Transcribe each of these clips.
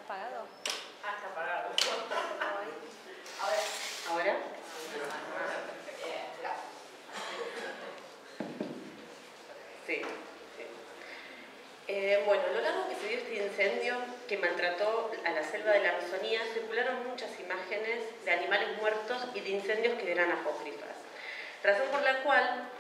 apagado? Ah, está apagado. ¿Ahora? Sí. Bueno, a lo largo que se dio este incendio que maltrató a la selva de la Amazonía, circularon muchas imágenes de animales muertos y de incendios que eran apócrifas. Razón por la cual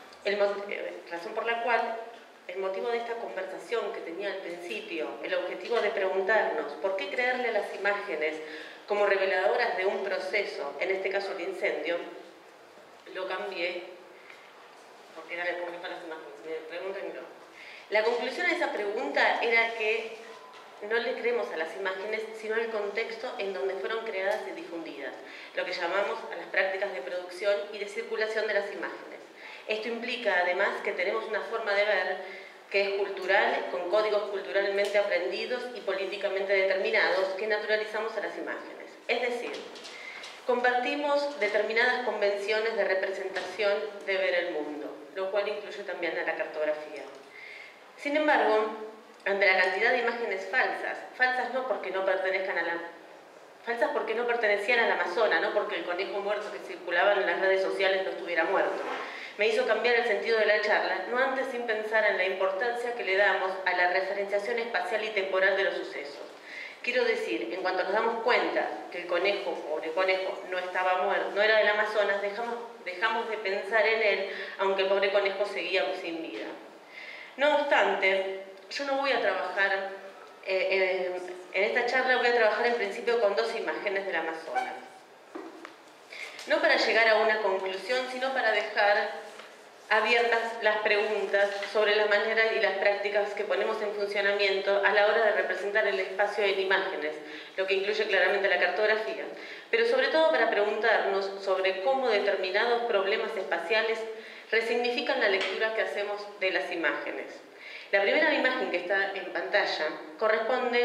el motivo de esta conversación que tenía al principio, el objetivo de preguntarnos por qué creerle a las imágenes como reveladoras de un proceso, en este caso el incendio, lo cambié, porque eran apócrifas las imágenes, me preguntan y no. La conclusión de esa pregunta era que no le creemos a las imágenes, sino al contexto en donde fueron creadas y difundidas, lo que llamamos a las prácticas de producción y de circulación de las imágenes. Esto implica, además, que tenemos una forma de ver que es cultural, con códigos culturalmente aprendidos y políticamente determinados, que naturalizamos a las imágenes. Es decir, compartimos determinadas convenciones de representación de ver el mundo, lo cual incluye también a la cartografía. Sin embargo, ante la cantidad de imágenes falsas no porque no pertenezcan a la... falsas porque no pertenecían al Amazonas, no porque el conejo muerto que circulaba en las redes sociales no estuviera muerto. Me hizo cambiar el sentido de la charla, no antes sin pensar en la importancia que le damos a la referenciación espacial y temporal de los sucesos. Quiero decir, en cuanto nos damos cuenta que el conejo, pobre conejo, no estaba muerto, no era del Amazonas, dejamos de pensar en él, aunque el pobre conejo seguía sin vida. No obstante, yo no voy a trabajar, en esta charla voy a trabajar en principio con dos imágenes del Amazonas. No para llegar a una conclusión, sino para dejar abiertas las preguntas sobre la manera y las prácticas que ponemos en funcionamiento a la hora de representar el espacio en imágenes, lo que incluye claramente la cartografía, pero sobre todo para preguntarnos sobre cómo determinados problemas espaciales resignifican la lectura que hacemos de las imágenes. La primera imagen que está en pantalla corresponde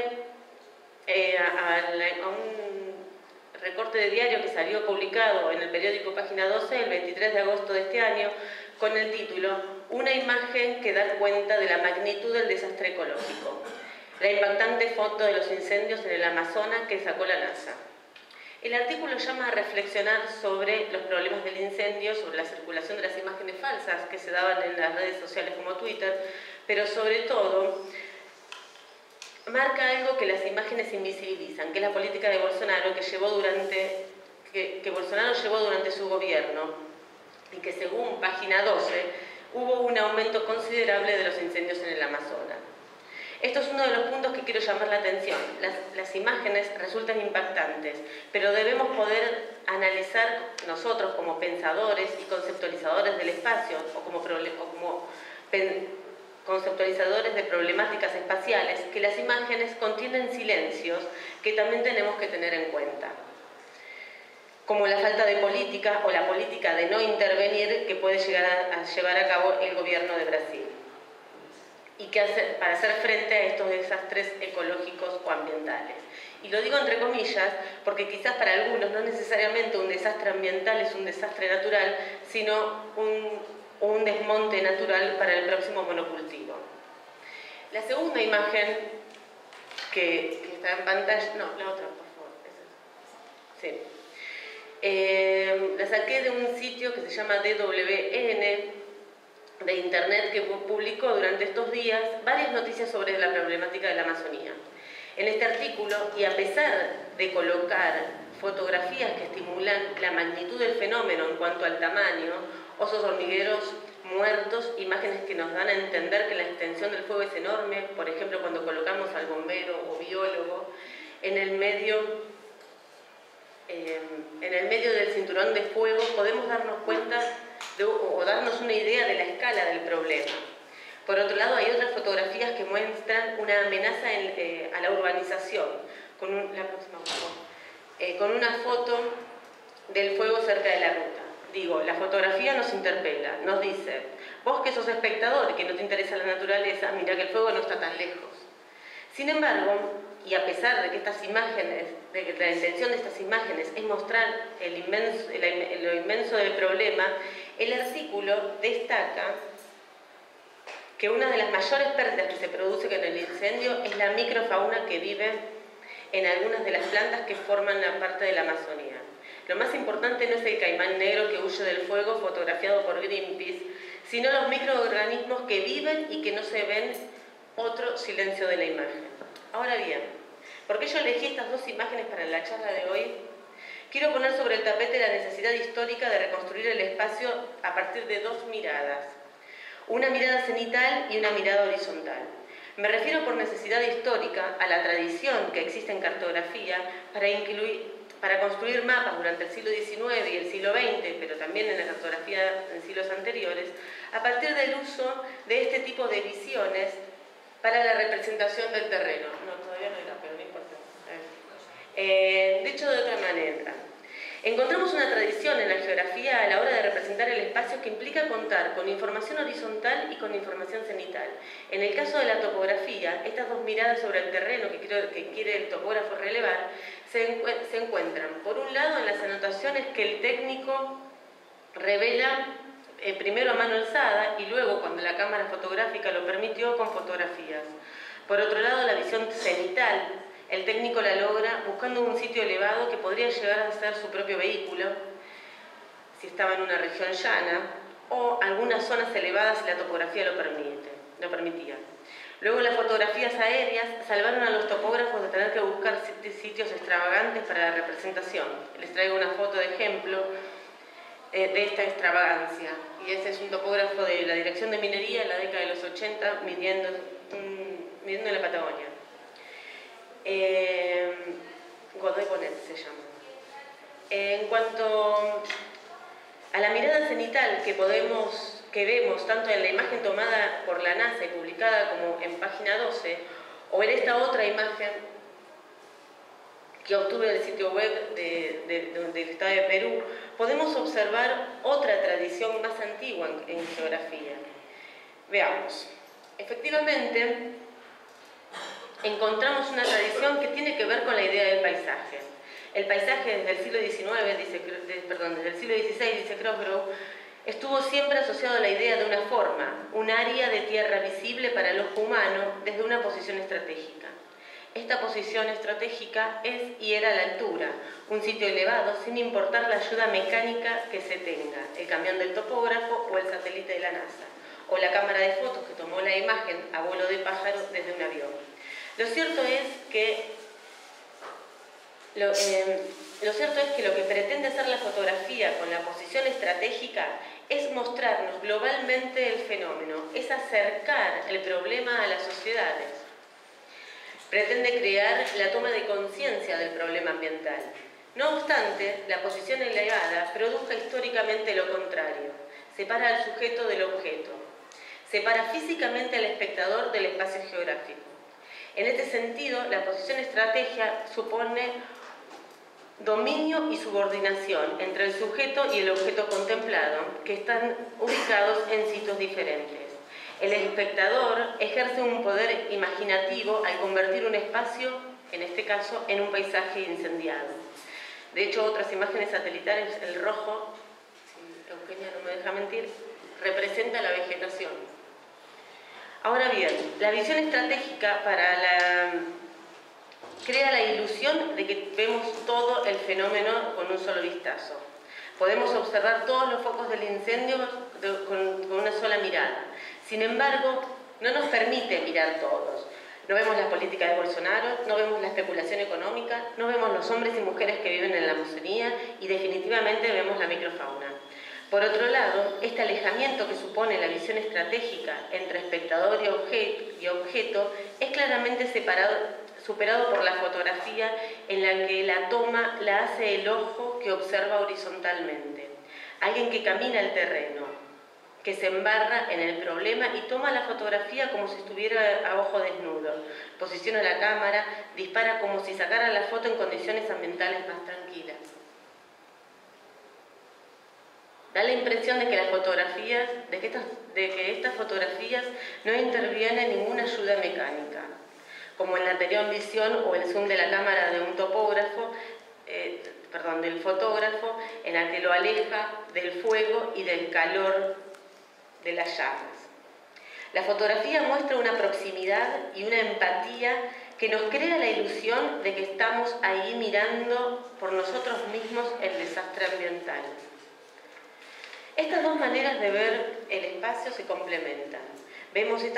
a un recorte de diario que salió publicado en el periódico Página 12 el 23 de agosto de este año con el título "Una imagen que da cuenta de la magnitud del desastre ecológico. La impactante foto de los incendios en el Amazonas que sacó la NASA". El artículo llama a reflexionar sobre los problemas del incendio, sobre la circulación de las imágenes falsas que se daban en las redes sociales como Twitter, pero sobre todo marca algo que las imágenes invisibilizan, que es la política de Bolsonaro que Bolsonaro llevó durante su gobierno y que según Página 12 hubo un aumento considerable de los incendios en el Amazonas. Esto es uno de los puntos que quiero llamar la atención. Las imágenes resultan impactantes, pero debemos poder analizar nosotros como pensadores y conceptualizadores del espacio o como conceptualizadores de problemáticas espaciales, que las imágenes contienen silencios que también tenemos que tener en cuenta, como la falta de política o la política de no intervenir que puede llegar a llevar a cabo el gobierno de Brasil, y qué hacer para hacer frente a estos desastres ecológicos o ambientales. Y lo digo entre comillas porque quizás para algunos no necesariamente un desastre ambiental es un desastre natural, sino un desmonte natural para el próximo monocultivo. La segunda imagen que está en pantalla, no, la otra, por favor. Sí. La saqué de un sitio que se llama DWN, de internet, que publicó durante estos días varias noticias sobre la problemática de la Amazonía. En este artículo, y a pesar de colocar fotografías que estimulan la magnitud del fenómeno en cuanto al tamaño, osos hormigueros muertos, imágenes que nos dan a entender que la extensión del fuego es enorme, por ejemplo cuando colocamos al bombero o biólogo en el medio del cinturón de fuego, podemos darnos cuenta o darnos una idea de la escala del problema. Por otro lado, hay otras fotografías que muestran una amenaza a la urbanización, con una foto del fuego cerca de la ruta. Digo, la fotografía nos interpela, nos dice, vos que sos espectador y que no te interesa la naturaleza, mira que el fuego no está tan lejos. Sin embargo, y a pesar de que estas imágenes, de que la intención de estas imágenes es mostrar lo inmenso del problema, el artículo destaca que una de las mayores pérdidas que se produce con el incendio es la microfauna que vive en algunas de las plantas que forman la parte de la Amazonía. Lo más importante no es el caimán negro que huye del fuego fotografiado por Greenpeace, sino los microorganismos que viven y que no se ven. Otro silencio de la imagen. Ahora bien, ¿por qué yo elegí estas dos imágenes para la charla de hoy? Quiero poner sobre el tapete la necesidad histórica de reconstruir el espacio a partir de dos miradas. Una mirada cenital y una mirada horizontal. Me refiero por necesidad histórica a la tradición que existe en cartografía para construir mapas durante el siglo XIX y el siglo XX, pero también en la cartografía en siglos anteriores, a partir del uso de este tipo de visiones para la representación del terreno. No, todavía no era, pero no importa. Dicho de otra manera, encontramos una tradición en la geografía a la hora de representar el espacio que implica contar con información horizontal y con información cenital. En el caso de la topografía, estas dos miradas sobre el terreno que quiere el topógrafo relevar se encuentran, por un lado, en las anotaciones que el técnico revela primero a mano alzada y luego, cuando la cámara fotográfica lo permitió, con fotografías. Por otro lado, la visión cenital, el técnico la logra buscando un sitio elevado que podría llegar a ser su propio vehículo, si estaba en una región llana, o algunas zonas elevadas si la topografía lo permitía. Luego, las fotografías aéreas salvaron a los topógrafos de tener que buscar sitios extravagantes para la representación. Les traigo una foto de ejemplo de esta extravagancia. Y ese es un topógrafo de la Dirección de Minería en la década de los 80 midiendo en la Patagonia. Godoy Bonet se llama. En cuanto a la mirada cenital que vemos tanto en la imagen tomada por la NASA y publicada como en página 12, o en esta otra imagen que obtuve del sitio web del Estado de Perú, podemos observar otra tradición más antigua en geografía. Veamos. Efectivamente, encontramos una tradición que tiene que ver con la idea del paisaje. El paisaje desde el siglo desde el siglo XVI, dice Crossgrove, estuvo siempre asociado a la idea de una forma, un área de tierra visible para el ojo humano desde una posición estratégica. Esta posición estratégica es y era la altura, un sitio elevado sin importar la ayuda mecánica que se tenga, el camión del topógrafo o el satélite de la NASA, o la cámara de fotos que tomó la imagen a vuelo de pájaro desde un avión. Lo cierto es que lo que pretende hacer la fotografía con la posición estratégica es mostrarnos globalmente el fenómeno, es acercar el problema a las sociedades. Pretende crear la toma de conciencia del problema ambiental. No obstante, la posición elevada produjo históricamente lo contrario. Separa al sujeto del objeto. Separa físicamente al espectador del espacio geográfico. En este sentido, la posición estratégica supone dominio y subordinación entre el sujeto y el objeto contemplado, que están ubicados en sitios diferentes. El espectador ejerce un poder imaginativo al convertir un espacio, en este caso, en un paisaje incendiado. De hecho, otras imágenes satelitales, el rojo, si Eugenia no me deja mentir, representa la vegetación. Ahora bien, la visión estratégica crea la ilusión de que vemos todo el fenómeno con un solo vistazo. Podemos observar todos los focos del incendio con una sola mirada. Sin embargo, no nos permite mirar todos. No vemos las políticas de Bolsonaro, no vemos la especulación económica, no vemos los hombres y mujeres que viven en la Amazonía y definitivamente vemos la microfauna. Por otro lado, este alejamiento que supone la visión estratégica entre espectador y objeto es claramente superado por la fotografía en la que la toma la hace el ojo que observa horizontalmente. Alguien que camina el terreno, que se embarra en el problema y toma la fotografía como si estuviera a ojo desnudo. Posiciona la cámara, dispara como si sacara la foto en condiciones ambientales más tranquilas. Da la impresión de que estas fotografías no interviene ninguna ayuda mecánica, como en la anterior visión o el zoom de la cámara de un del fotógrafo, en la que lo aleja del fuego y del calor de las llamas. La fotografía muestra una proximidad y una empatía que nos crea la ilusión de que estamos ahí mirando por nosotros mismos el desastre ambiental. Estas dos maneras de ver el espacio se complementan. Veamos esta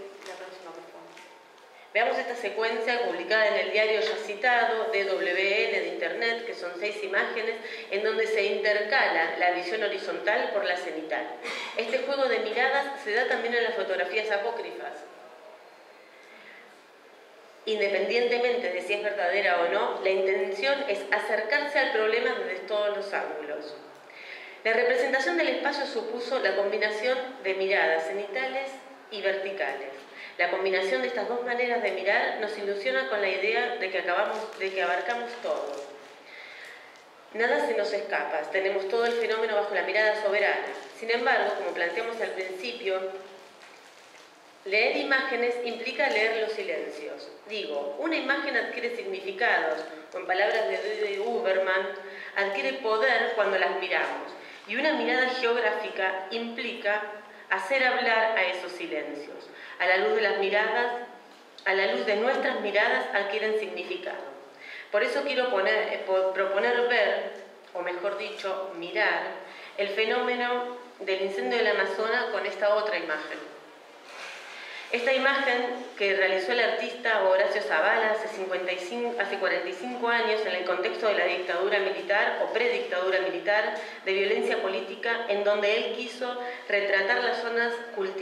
secuencia publicada en el diario ya citado, DWN de Internet, que son 6 imágenes, en donde se intercala la visión horizontal por la cenital. Este juego de miradas se da también en las fotografías apócrifas. Independientemente de si es verdadera o no, la intención es acercarse al problema desde todos los ángulos. La representación del espacio supuso la combinación de miradas cenitales y verticales. La combinación de estas dos maneras de mirar nos ilusiona con la idea de que abarcamos todo. Nada se nos escapa, tenemos todo el fenómeno bajo la mirada soberana. Sin embargo, como planteamos al principio, leer imágenes implica leer los silencios. Digo, una imagen adquiere significados, o en palabras de Huberman, adquiere poder cuando las miramos. Y una mirada geográfica implica hacer hablar a esos silencios. A la luz de las miradas, a la luz de nuestras miradas adquieren significado. Por eso quiero proponer ver, o mejor dicho, mirar, el fenómeno del incendio del Amazonas con esta otra imagen. Esta imagen que realizó el artista Horacio Zavala hace 45 años en el contexto de la dictadura militar o predictadura militar de violencia política, en donde él quiso retratar las zonas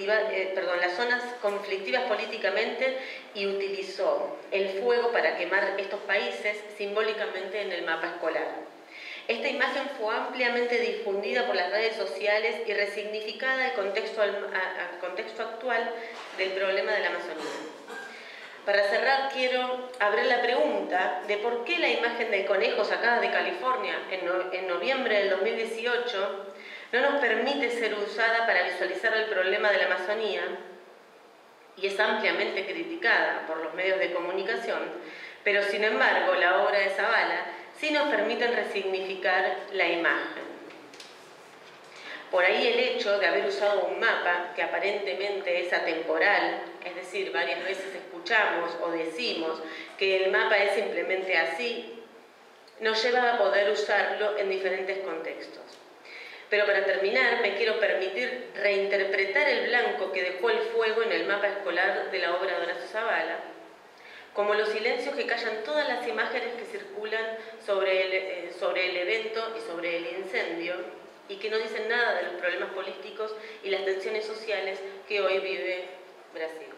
conflictivas políticamente y utilizó el fuego para quemar estos países simbólicamente en el mapa escolar. Esta imagen fue ampliamente difundida por las redes sociales y resignificada al contexto actual del problema de la Amazonía. Para cerrar, quiero abrir la pregunta de por qué la imagen del conejo sacada de California en noviembre del 2018 no nos permite ser usada para visualizar el problema de la Amazonía y es ampliamente criticada por los medios de comunicación, pero sin embargo la obra de Zavala sí nos permiten resignificar la imagen. Por ahí el hecho de haber usado un mapa que aparentemente es atemporal, es decir, varias veces escuchamos o decimos que el mapa es simplemente así, nos lleva a poder usarlo en diferentes contextos. Pero para terminar, me quiero permitir reinterpretar el blanco que dejó el fuego en el mapa escolar de la obra de Horacio Zavala, como los silencios que callan todas las imágenes que circulan sobre el evento y sobre el incendio y que no dicen nada de los problemas políticos y las tensiones sociales que hoy vive Brasil.